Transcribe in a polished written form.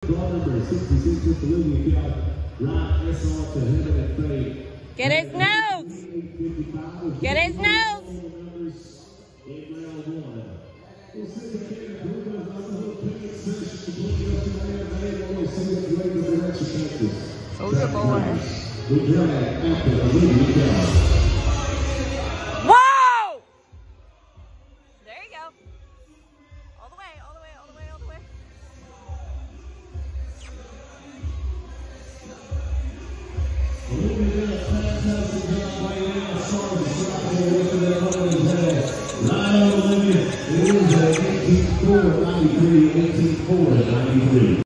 Get his nose! Get his nose! Soldier boy. Whoa! There you go. All the way, all the way, all the way, all the way. It was 18-4, 93, 18-4, 93.